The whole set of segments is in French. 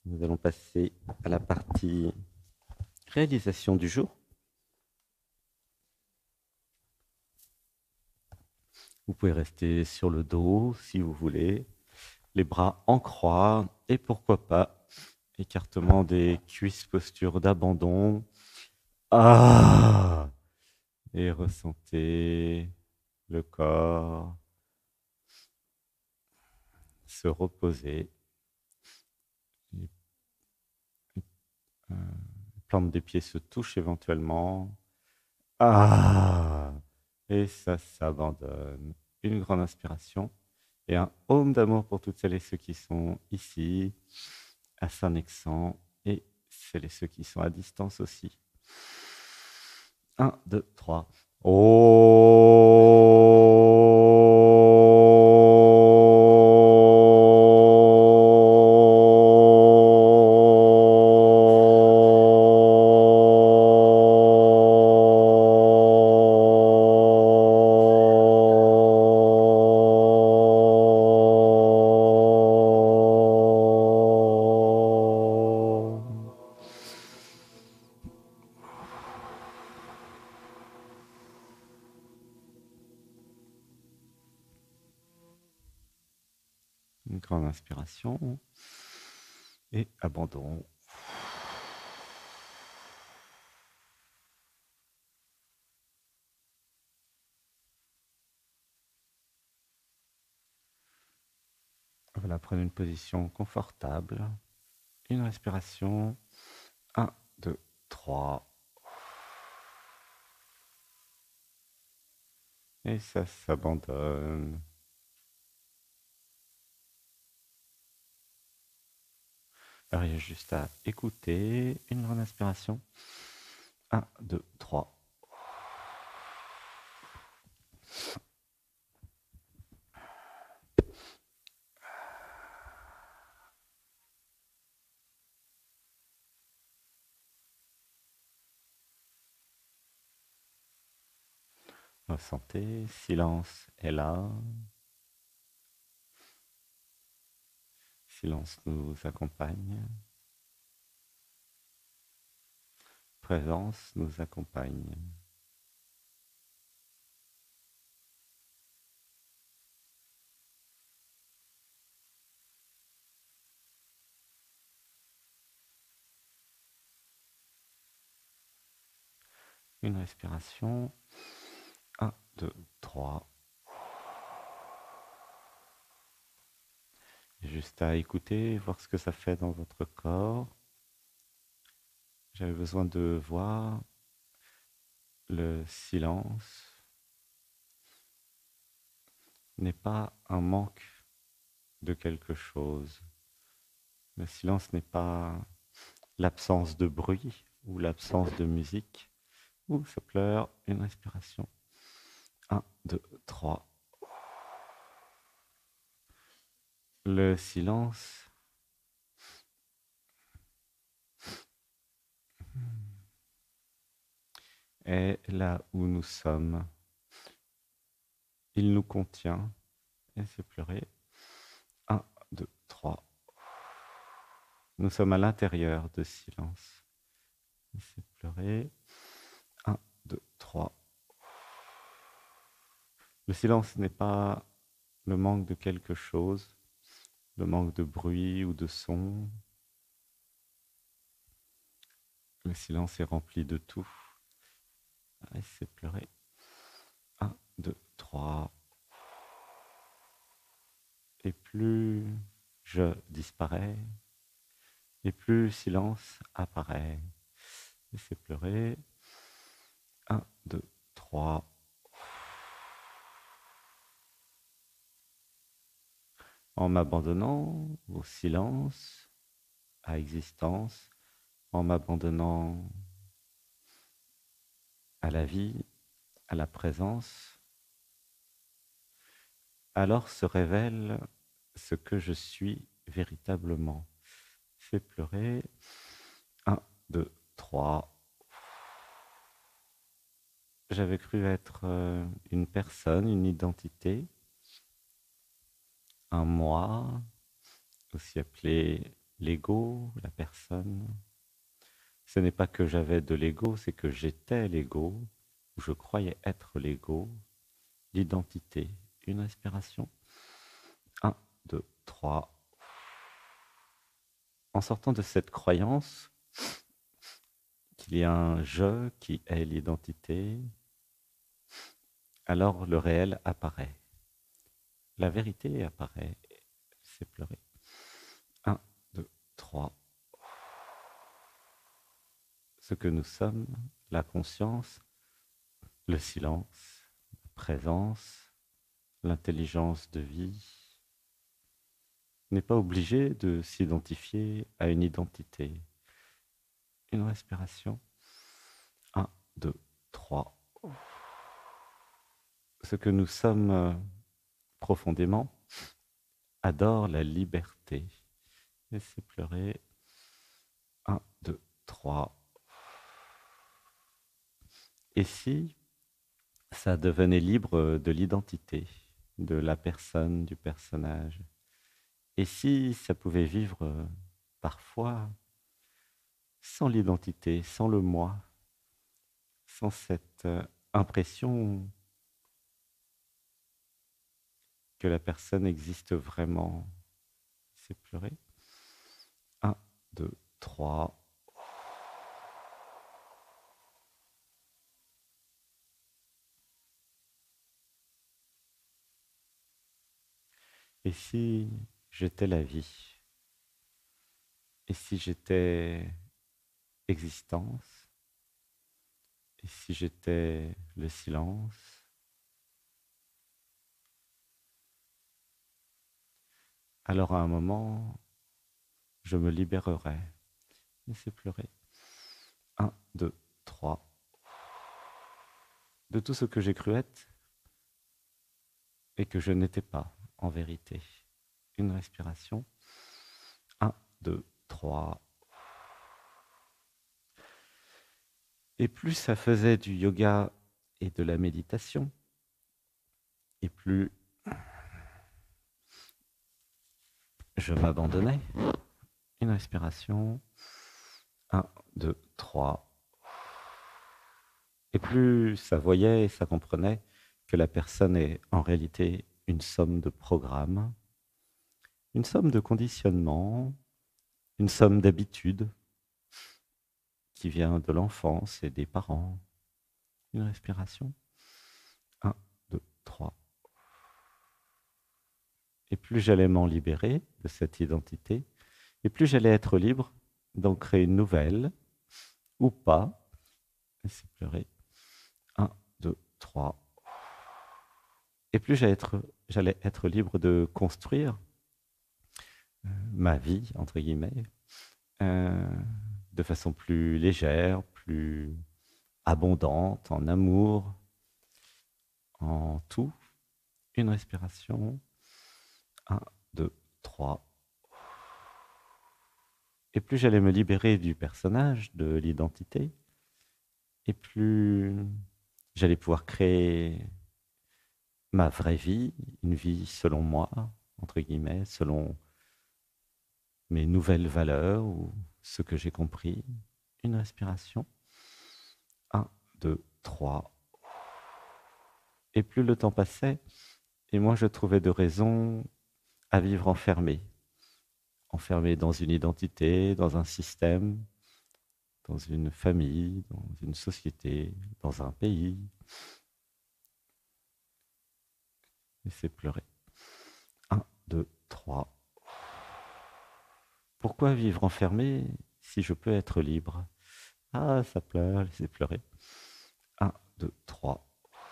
Nous allons passer à la partie réalisation du jour. Vous pouvez rester sur le dos si vous voulez, les bras en croix et pourquoi pas écartement des cuisses, posture d'abandon. Ah! Et ressentez le corps se reposer. Les plantes des pieds se touchent éventuellement. Ah! Et ça s'abandonne. Une grande inspiration et un home d'amour pour toutes celles et ceux qui sont ici, à Saint-Nexan, et celles et ceux qui sont à distance aussi. 1, 2, 3. Une grande inspiration et abandon. Voilà, prenez une position confortable. Une respiration. 1, 2, 3. Et ça s'abandonne. Alors, il y a juste à écouter. Une grande inspiration. 1, 2, 3. Ressentez, silence est là. Silence nous accompagne. Présence nous accompagne. Une respiration. 1, 2, 3. Juste à écouter, voir ce que ça fait dans votre corps. J'avais besoin de voir le silence n'est pas un manque de quelque chose. Le silence n'est pas l'absence de bruit ou l'absence de musique. Ou ça pleure, une respiration. 1, 2, 3. Le silence est là où nous sommes. Il nous contient. Et c'est pleurer. 1, 2, 3. Nous sommes à l'intérieur de silence. Et c'est pleurer. 1, 2, 3. Le silence n'est pas le manque de quelque chose, le manque de bruit ou de son. Le silence est rempli de tout. Et c'est pleurer. 1, 2, 3. Et plus je disparais, et plus le silence apparaît. Et c'est pleurer. 1, 2, 3. En m'abandonnant au silence, à existence, en m'abandonnant à la vie, à la présence, alors se révèle ce que je suis véritablement. Fais pleurer. 1, 2, 3. J'avais cru être une personne, une identité, un moi, aussi appelé l'ego, la personne. Ce n'est pas que j'avais de l'ego, c'est que j'étais l'ego, ou je croyais être l'ego, l'identité. Une respiration. 1, 2, 3. En sortant de cette croyance qu'il y a un je qui est l'identité, alors le réel apparaît. La vérité apparaît. C'est pleurer. 1, 2, 3. Ce que nous sommes, la conscience, le silence, la présence, l'intelligence de vie, n'est pas obligé de s'identifier à une identité. Une respiration. 1, 2, 3. Ce que nous sommes profondément adore la liberté. Laissez pleurer. 1, 2, 3. Et si ça devenait libre de l'identité, de la personne, du personnage? Et si ça pouvait vivre parfois sans l'identité, sans le moi, sans cette impression que la personne existe vraiment? C'est pleurer. 1, 2, 3. Et si j'étais la vie? Et si j'étais existence? Et si j'étais le silence? Alors à un moment, je me libérerais. Laissez pleurer. 1, 2, 3. De tout ce que j'ai cru être et que je n'étais pas en vérité. Une respiration. 1, 2, 3. Et plus ça faisait du yoga et de la méditation, et plus je m'abandonnais. Une respiration. 1, 2, 3. Et plus ça voyait et ça comprenait que la personne est en réalité une somme de programmes, une somme de conditionnements, une somme d'habitudes qui vient de l'enfance et des parents. Une respiration. 1, 2, 3. Et plus j'allais m'en libérer de cette identité, et plus j'allais être libre d'en créer une nouvelle, ou pas. Laissez pleurer. 1, 2, 3. Et plus j'allais être libre de construire ma vie, entre guillemets, euh, de façon plus légère, plus abondante, en amour, en tout. Une respiration. 1, 2, 3. Et plus j'allais me libérer du personnage, de l'identité, et plus j'allais pouvoir créer ma vraie vie, une vie selon moi, entre guillemets, selon mes nouvelles valeurs ou ce que j'ai compris. Une respiration. 1, 2, 3. Et plus le temps passait, et moins je trouvais de raison à vivre enfermé. Enfermé dans une identité, dans un système, dans une famille, dans une société, dans un pays. Laissez pleurer. 1, 2, 3. Pourquoi vivre enfermé si je peux être libre? Ah, ça pleure, laissez pleurer. 1, 2, 3.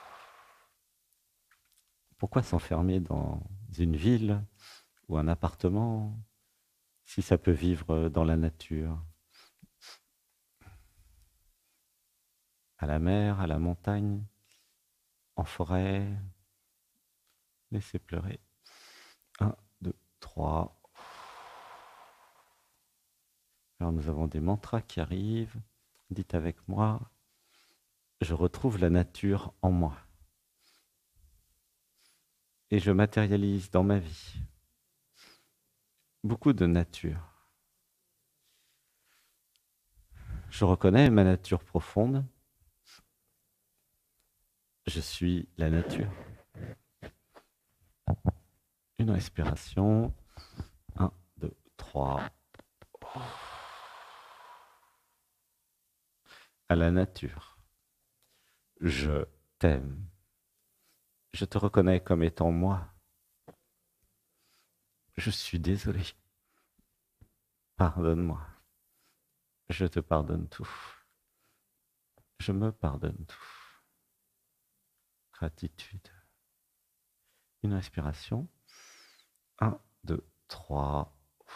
Pourquoi s'enfermer dans une ville ou un appartement si ça peut vivre dans la nature, à la mer, à la montagne, en forêt? Laissez pleurer. 1, 2, 3. Alors nous avons des mantras qui arrivent. Dites avec moi, je retrouve la nature en moi. Et je matérialise dans ma vie beaucoup de nature. Je reconnais ma nature profonde. Je suis la nature. Une respiration. 1, 2, 3. À la nature. Je t'aime. Je te reconnais comme étant moi. Je suis désolé. Pardonne-moi. Je te pardonne tout. Je me pardonne tout. Gratitude. Une respiration. 1, 2, 3.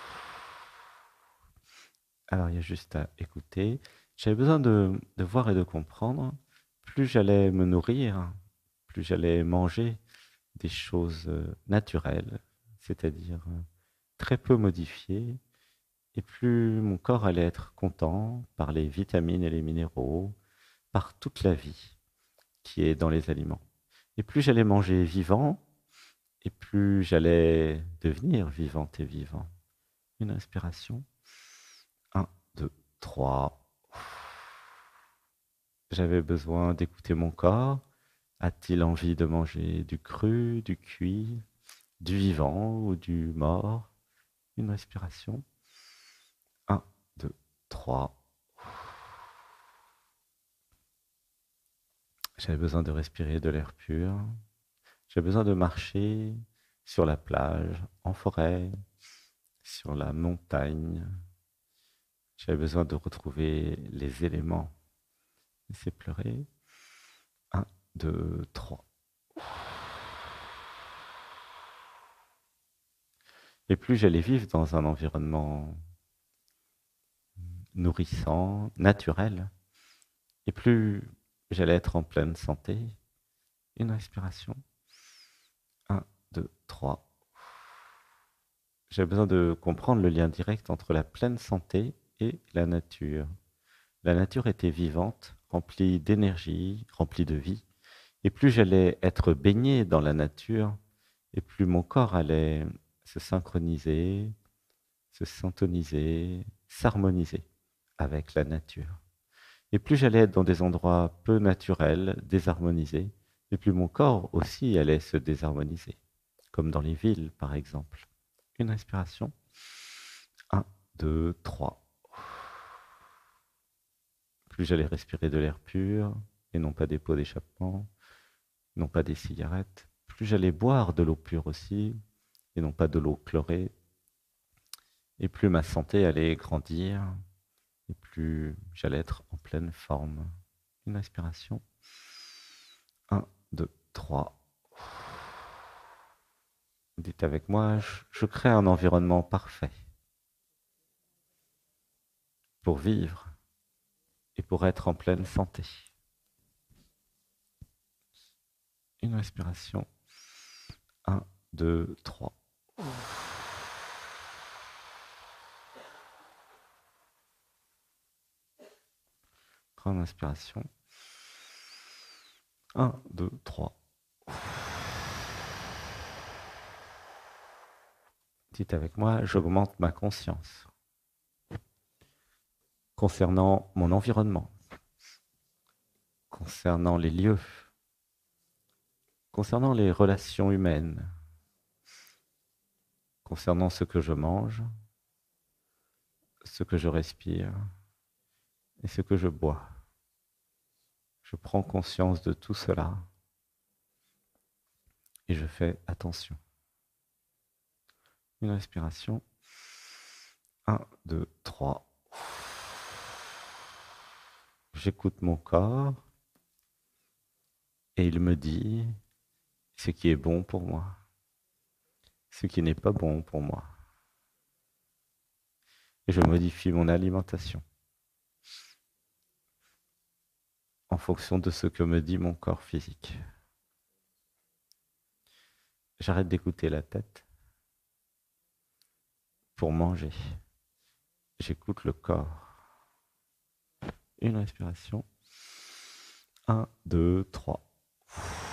Alors, il y a juste à écouter. J'avais besoin de voir et de comprendre. Plus j'allais me nourrir, plus j'allais manger des choses naturelles, c'est-à-dire très peu modifiées, et plus mon corps allait être content par les vitamines et les minéraux, par toute la vie qui est dans les aliments. Et plus j'allais manger vivant, et plus j'allais devenir vivante et vivant. Une respiration. 1, 2, 3. J'avais besoin d'écouter mon corps. A-t-il envie de manger du cru, du cuit, du vivant ou du mort? Une respiration. 1, 2, 3. J'avais besoin de respirer de l'air pur. J'avais besoin de marcher sur la plage, en forêt, sur la montagne. J'avais besoin de retrouver les éléments. Laissez pleurer. 1, 2, 3. Et plus j'allais vivre dans un environnement nourrissant, naturel, et plus j'allais être en pleine santé. Une respiration. 1, 2, 3. J'ai besoin de comprendre le lien direct entre la pleine santé et la nature. La nature était vivante, remplie d'énergie, remplie de vie. Et plus j'allais être baigné dans la nature, et plus mon corps allait se synchroniser, se syntoniser, s'harmoniser avec la nature. Et plus j'allais être dans des endroits peu naturels, désharmonisés, et plus mon corps aussi allait se désharmoniser, comme dans les villes par exemple. Une respiration. 1, 2, 3. Plus j'allais respirer de l'air pur, et non pas des pots d'échappement, non pas des cigarettes. Plus j'allais boire de l'eau pure aussi, et non pas de l'eau chlorée. Et plus ma santé allait grandir, et plus j'allais être en pleine forme. Une respiration. 1, 2, 3. Dites avec moi, je crée un environnement parfait pour vivre et pour être en pleine santé. Une respiration. 1, 2, 3. Grande inspiration. 1, 2, 3. Dites avec moi, j'augmente ma conscience concernant mon environnement, concernant les lieux, concernant les relations humaines, concernant ce que je mange, ce que je respire et ce que je bois. Je prends conscience de tout cela et je fais attention. Une respiration. 1, 2, 3. J'écoute mon corps et il me dit ce qui est bon pour moi, ce qui n'est pas bon pour moi. Et je modifie mon alimentation en fonction de ce que me dit mon corps physique. J'arrête d'écouter la tête pour manger. J'écoute le corps. Une respiration. 1, 2, 3.